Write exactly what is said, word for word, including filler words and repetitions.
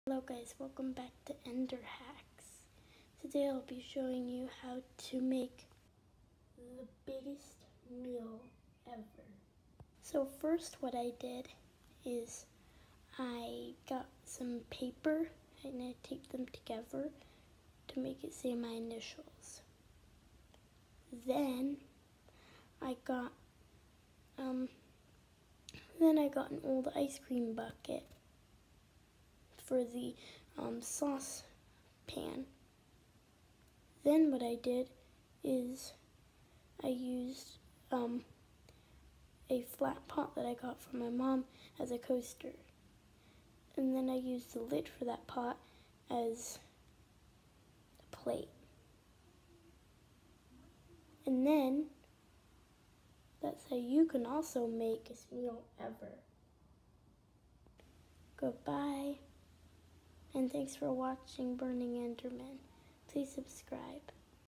Hello guys, welcome back to EnderHacks. Today I'll be showing you how to make the biggest meal ever. So first what I did is I got some paper and I taped them together to make it say my initials. Then I got um then I got an old ice cream bucket for the um, sauce pan. Then what I did is I used um, a flat pot that I got from my mom as a coaster. And then I used the lid for that pot as a plate. And then that's how you can also make this meal ever. Goodbye. And thanks for watching Burning Enderman. Please subscribe.